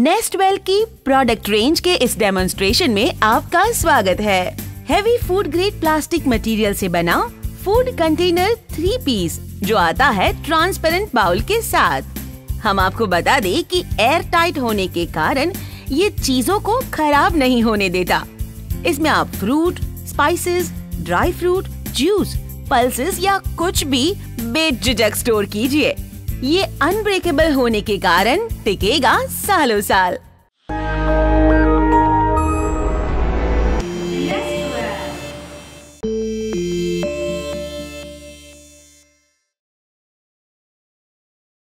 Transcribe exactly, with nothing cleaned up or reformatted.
नेस्टवेल की product range के इस डेमोन्स्ट्रेशन में आपका स्वागत है। Heavy food grade plastic material से बना फूड कंटेनर थ्री पीस जो आता है ट्रांसपेरेंट बाउल के साथ। हम आपको बता दें कि एयर टाइट होने के कारण ये चीजों को खराब नहीं होने देता। इसमें आप fruit, spices, dry fruit, juice, pulses या कुछ भी बेझिझक स्टोर कीजिए। ये अनब्रेकेबल होने के कारण टिकेगा सालों साल।